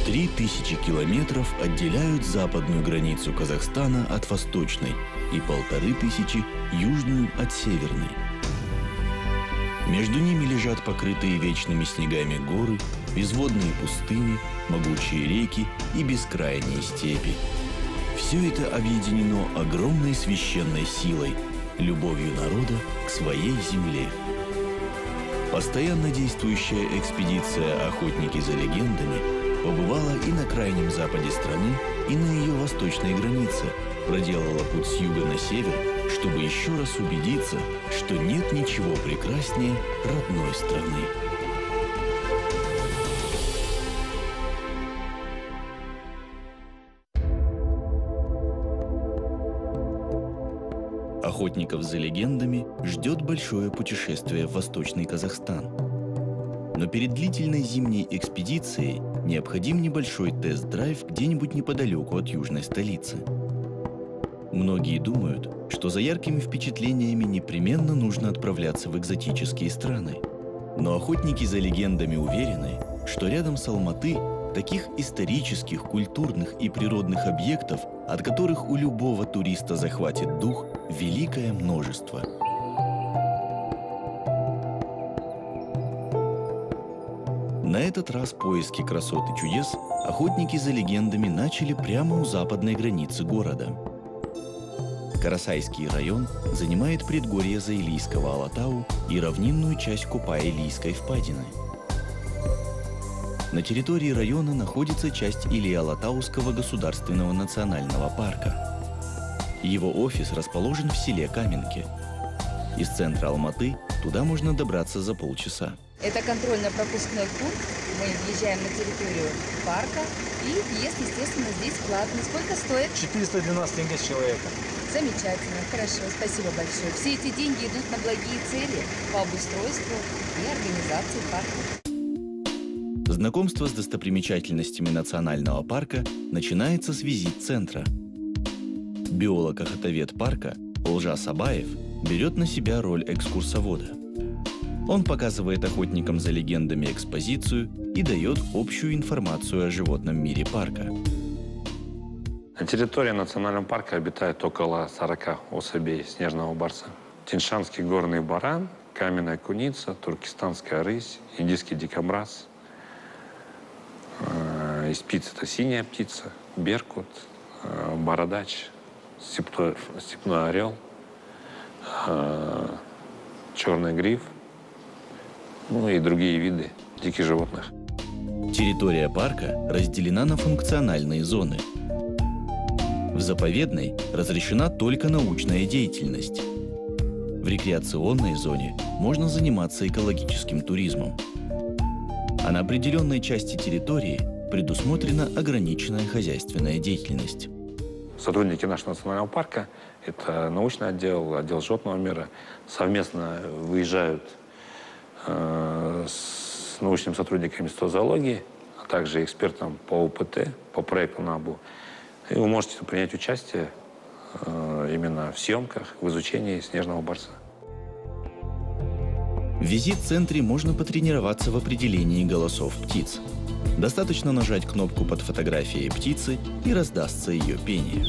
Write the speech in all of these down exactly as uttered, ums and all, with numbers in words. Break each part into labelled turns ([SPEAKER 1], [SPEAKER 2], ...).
[SPEAKER 1] Три тысячи километров отделяют западную границу Казахстана от восточной и полторы тысячи южную от северной. Между ними лежат покрытые вечными снегами горы, безводные пустыни, могучие реки и бескрайние степи. Все это объединено огромной священной силой, любовью народа к своей земле. Постоянно действующая экспедиция «Охотники за легендами» побывала и на крайнем западе страны, и на ее восточной границе, проделала путь с юга на север, чтобы еще раз убедиться, что нет ничего прекраснее родной страны. Охотников за легендами ждет большое путешествие в Восточный Казахстан. Но перед длительной зимней экспедицией необходим небольшой тест-драйв где-нибудь неподалеку от южной столицы. Многие думают, что за яркими впечатлениями непременно нужно отправляться в экзотические страны. Но охотники за легендами уверены, что рядом с Алматы таких исторических, культурных и природных объектов, от которых у любого туриста захватит дух, великое множество. На этот раз поиски красот и чудес охотники за легендами начали прямо у западной границы города. Карасайский район занимает предгорье Заилийского Алатау и равнинную часть Купай-Илийской впадины. На территории района находится часть Или-Алатауского государственного национального парка. Его офис расположен в селе Каменке. Из центра Алматы туда можно добраться за полчаса.
[SPEAKER 2] Это контрольно-пропускной пункт. Мы въезжаем на территорию парка, и въезд, естественно, здесь платный. Сколько стоит?
[SPEAKER 3] четыреста двенадцать тенге с человека.
[SPEAKER 2] Замечательно, хорошо, спасибо большое. Все эти деньги идут на благие цели по обустройству и организации парка.
[SPEAKER 1] Знакомство с достопримечательностями национального парка начинается с визит-центра. Биолог-охотовед парка Олжа Сабаев берет на себя роль экскурсовода. Он показывает охотникам за легендами экспозицию и дает общую информацию о животном мире парка.
[SPEAKER 4] На территории национального парка обитает около сорока особей снежного барса. Тиньшанский горный баран, каменная куница, туркестанская рысь, индийский дикобраз. Из птиц это синяя птица, беркут, бородач, степной, степной орел, черный гриф, ну и другие виды диких животных.
[SPEAKER 1] Территория парка разделена на функциональные зоны. В заповедной разрешена только научная деятельность. В рекреационной зоне можно заниматься экологическим туризмом. А на определенной части территории предусмотрена ограниченная хозяйственная деятельность.
[SPEAKER 4] Сотрудники нашего национального парка, это научный отдел, отдел животного мира, совместно выезжают э, с научными сотрудниками зоологии, а также экспертом по ОПТ, по проекту НАБУ. И вы можете принять участие э, именно в съемках, в изучении снежного барса.
[SPEAKER 1] В визит-центре можно потренироваться в определении голосов птиц. Достаточно нажать кнопку под фотографией птицы, и раздастся ее пение.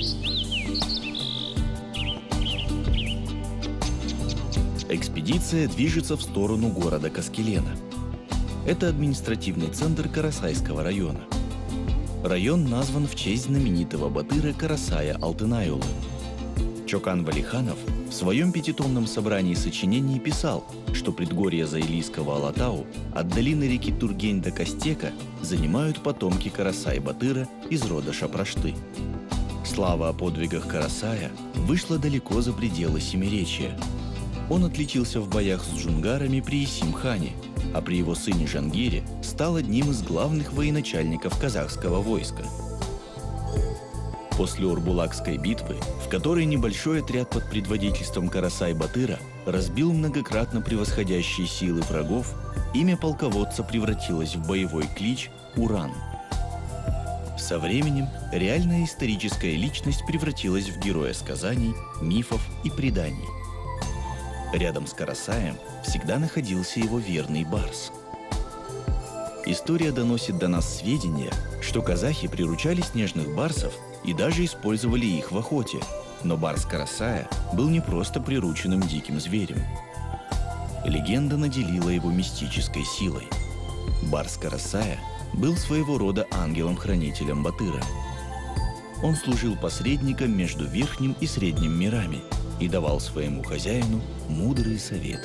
[SPEAKER 1] Экспедиция движется в сторону города Каскелена. Это административный центр Карасайского района. Район назван в честь знаменитого батыра Карасая Алтынайұлы. Чокан Валиханов в своем пятитомном собрании сочинений писал, что предгорья Заилийского Алатау от долины реки Тургень до Кастека занимают потомки Карасай-батыра из рода Шапрашты. Слава о подвигах Карасая вышла далеко за пределы Семиречья. Он отличился в боях с джунгарами при Исим-хане, а при его сыне Жангире стал одним из главных военачальников казахского войска. После Орбулакской битвы, в которой небольшой отряд под предводительством Карасай-батыра разбил многократно превосходящие силы врагов, имя полководца превратилось в боевой клич «Уран». Со временем реальная историческая личность превратилась в героя сказаний, мифов и преданий. Рядом с Карасаем всегда находился его верный барс. история доносит до нас сведения, что казахи приручали снежных барсов и даже использовали их в охоте. Но барс Карасая был не просто прирученным диким зверем. Легенда наделила его мистической силой. Барс Карасая был своего рода ангелом-хранителем Батыра. Он служил посредником между верхним и средним мирами и давал своему хозяину мудрые советы.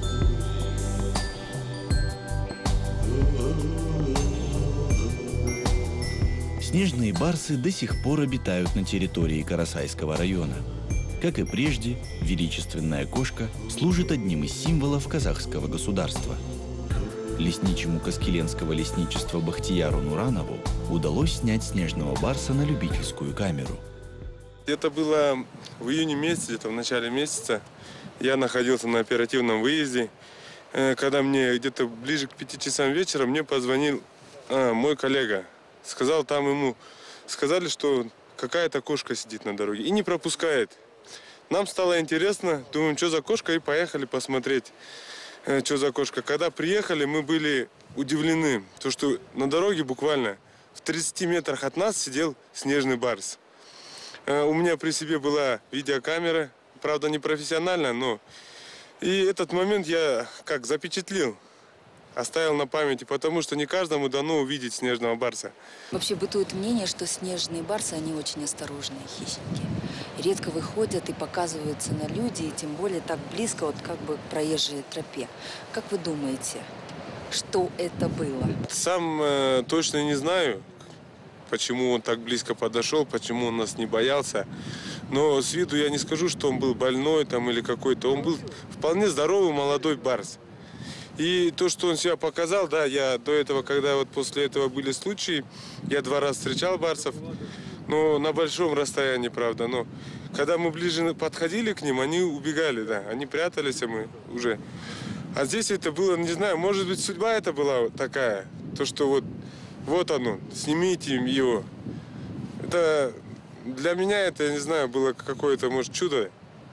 [SPEAKER 1] Снежные барсы до сих пор обитают на территории Карасайского района. Как и прежде, величественная кошка служит одним из символов казахского государства. Лесничему Каскеленского лесничества Бахтияру Нуранову удалось снять снежного барса на любительскую камеру.
[SPEAKER 5] Это было в июне месяце, где-то в начале месяца. Я находился на оперативном выезде. Когда мне где-то ближе к пяти часам вечера мне позвонил а, мой коллега. Сказал, там ему сказали, что какая-то кошка сидит на дороге и не пропускает. Нам стало интересно, думаем, что за кошка, и поехали посмотреть, что за кошка. Когда приехали, мы были удивлены, то, что на дороге буквально в тридцати метрах от нас сидел снежный барс. У меня при себе была видеокамера, правда не профессиональная, но и этот момент я как запечатлел. Оставил на памяти, потому что не каждому дано увидеть снежного барса.
[SPEAKER 6] Вообще бытует мнение, что снежные барсы, они очень осторожные хищники. Редко выходят и показываются на люди, и тем более так близко, вот как бы к проезжей тропе. Как вы думаете, что это было?
[SPEAKER 5] Сам э, точно не знаю, почему он так близко подошел, почему он нас не боялся. Но с виду я не скажу, что он был больной там или какой-то. Он был вполне здоровый молодой барс. И то, что он себя показал, да, я до этого, когда вот после этого были случаи, я два раза встречал барсов, но на большом расстоянии, правда, но когда мы ближе подходили к ним, они убегали, да, они прятались, а мы уже. А здесь это было, не знаю, может быть, судьба это была такая, то, что вот, вот оно, снимите его. Это для меня это, я не знаю, было какое-то, может, чудо.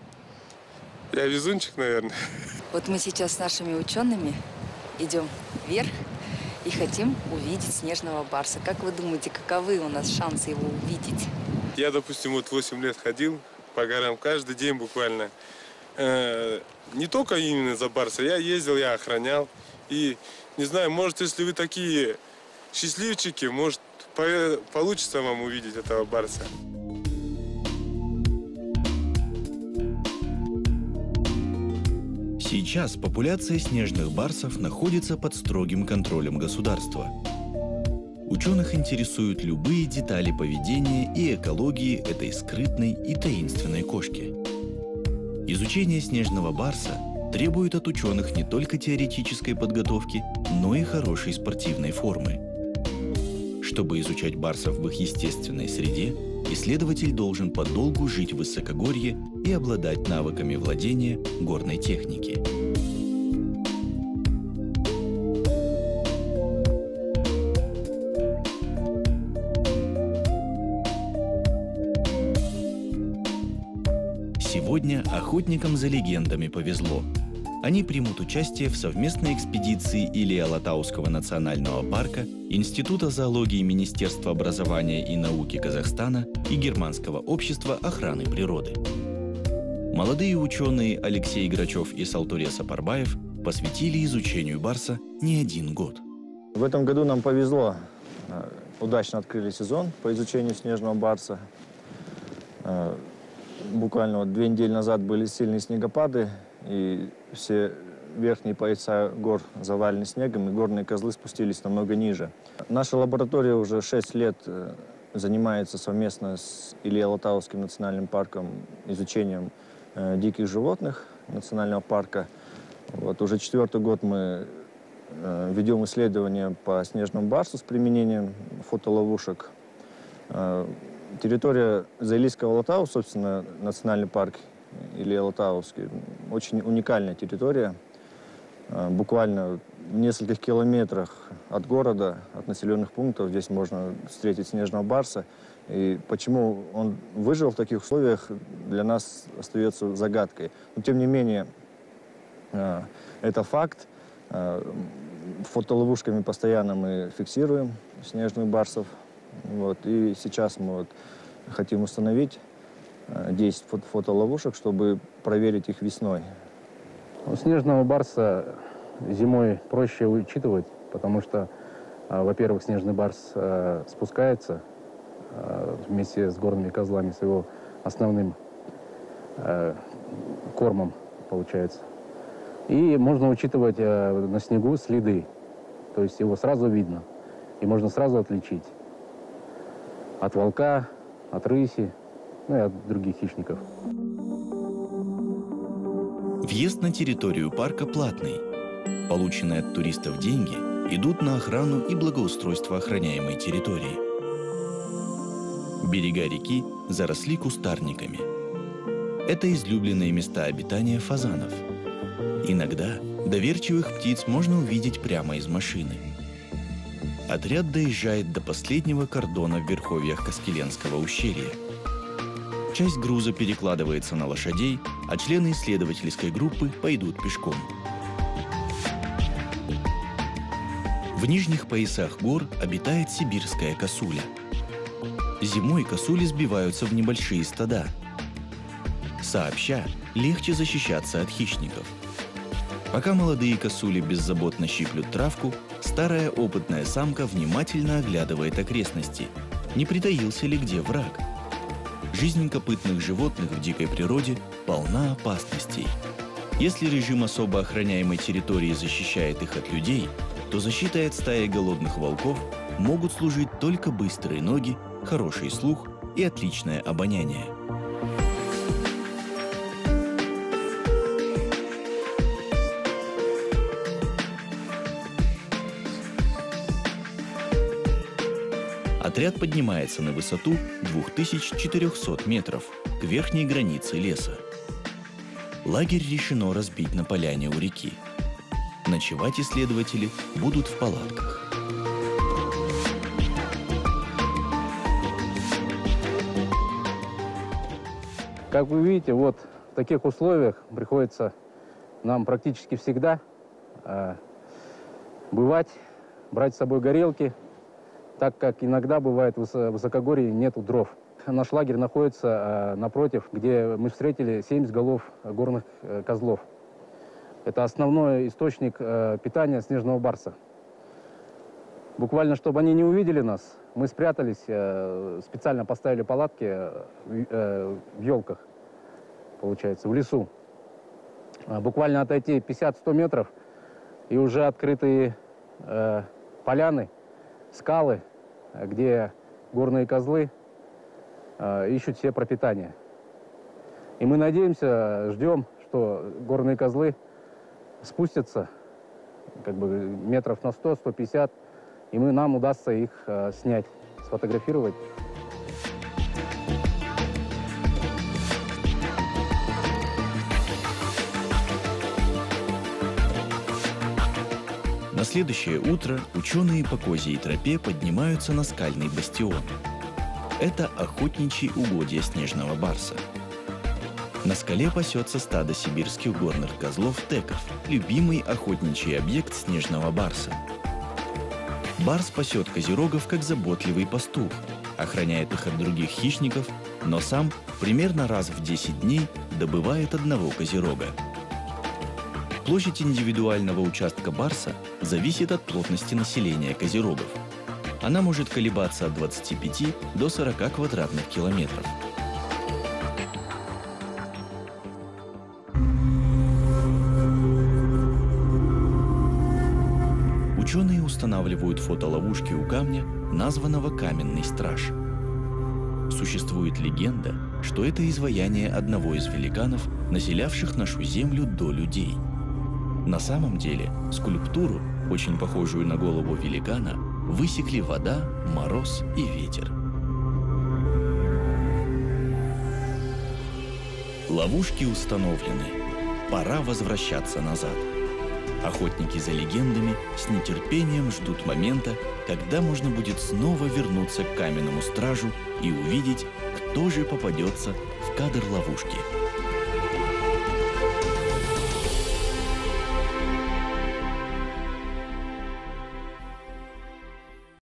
[SPEAKER 5] Я везунчик, наверное.
[SPEAKER 6] Вот мы сейчас с нашими учеными идем вверх и хотим увидеть снежного барса. Как вы думаете, каковы у нас шансы его увидеть?
[SPEAKER 5] Я, допустим, вот восемь лет ходил по горам каждый день буквально. Э, не только именно за барса. Я ездил, я охранял. И, не знаю, может, если вы такие счастливчики, может, по- получится вам увидеть этого барса.
[SPEAKER 1] Сейчас популяция снежных барсов находится под строгим контролем государства. Ученых интересуют любые детали поведения и экологии этой скрытной и таинственной кошки. Изучение снежного барса требует от ученых не только теоретической подготовки, но и хорошей спортивной формы. Чтобы изучать барсов в их естественной среде, исследователь должен подолгу жить в высокогорье и обладать навыками владения горной техники. Сегодня охотникам за легендами повезло. Они примут участие в совместной экспедиции Илья-Алатауского национального парка, Института зоологии Министерства образования и науки Казахстана и Германского общества охраны природы. Молодые ученые Алексей Грачев и Салтуре Сапарбаев посвятили изучению барса не один год.
[SPEAKER 3] В этом году нам повезло. Удачно открыли сезон по изучению снежного барса. Буквально вот две недели назад были сильные снегопады, и все верхние пояса гор завалены снегом, и горные козлы спустились намного ниже. Наша лаборатория уже шесть лет занимается совместно с Илья-Алатауским национальным парком изучением э, диких животных национального парка. Вот уже четвертый год мы э, ведем исследования по снежному барсу с применением фотоловушек. Э, территория Заилийского Алатау, собственно, национальный парк Илья-Алатауский, очень уникальная территория. Буквально в нескольких километрах от города, от населенных пунктов здесь можно встретить снежного барса. И почему он выжил в таких условиях, для нас остается загадкой. Но тем не менее, это факт. Фотоловушками постоянно мы фиксируем снежных барсов. Вот. И сейчас мы вот хотим установить десять фото фотоловушек, чтобы проверить их весной.
[SPEAKER 7] У снежного барса зимой проще учитывать, потому что, во-первых, снежный барс спускается вместе с горными козлами, с его основным кормом, получается. И можно учитывать на снегу следы, то есть его сразу видно, и можно сразу отличить от волка, от рыси, ну и от других хищников.
[SPEAKER 1] Въезд на территорию парка платный. Полученные от туристов деньги идут на охрану и благоустройство охраняемой территории. Берега реки заросли кустарниками. Это излюбленные места обитания фазанов. Иногда доверчивых птиц можно увидеть прямо из машины. Отряд доезжает до последнего кордона в верховьях Каскеленского ущелья. Часть груза перекладывается на лошадей, а члены исследовательской группы пойдут пешком. В нижних поясах гор обитает сибирская косуля. Зимой косули сбиваются в небольшие стада. Сообща легче защищаться от хищников. Пока молодые косули беззаботно щиплют травку, старая опытная самка внимательно оглядывает окрестности, не притаился ли где враг. Жизнь копытных животных в дикой природе полна опасностей. Если режим особо охраняемой территории защищает их от людей, то защитой от стаи голодных волков могут служить только быстрые ноги, хороший слух и отличное обоняние. Отряд поднимается на высоту две тысячи четыреста метров к верхней границе леса. Лагерь решено разбить на поляне у реки. Ночевать исследователи будут в палатках.
[SPEAKER 7] Как вы видите, вот в таких условиях приходится нам практически всегда э, бывать, брать с собой горелки, так как иногда бывает в высокогорье нету дров. Наш лагерь находится э, напротив, где мы встретили семьдесят голов горных э, козлов. Это основной источник э, питания снежного барса. Буквально, чтобы они не увидели нас, мы спрятались, э, специально поставили палатки э, э, в елках, получается, в лесу. Э, буквально отойти пятьдесят-сто метров, и уже открытые э, поляны, скалы, где горные козлы э, ищут себе пропитание. И мы надеемся, ждем, что горные козлы спустятся как бы метров на сто — сто пятьдесят, и мы, нам удастся их э, снять, сфотографировать.
[SPEAKER 1] На следующее утро ученые по козьей тропе поднимаются на скальный бастион. Это охотничьи угодья снежного барса. На скале пасется стадо сибирских горных козлов теков, любимый охотничий объект снежного барса. Барс пасет козерогов как заботливый пастух, охраняет их от других хищников, но сам примерно раз в десять дней добывает одного козерога. Площадь индивидуального участка барса зависит от плотности населения козерогов. Она может колебаться от двадцати пяти до сорока квадратных километров. Ученые устанавливают фотоловушки у камня, названного «Каменный страж». Существует легенда, что это изваяние одного из великанов, населявших нашу землю до людей. На самом деле скульптуру, очень похожую на голову великана, высекли вода, мороз и ветер. Ловушки установлены. Пора возвращаться назад. Охотники за легендами с нетерпением ждут момента, когда можно будет снова вернуться к каменному стражу и увидеть, кто же попадется в кадр ловушки.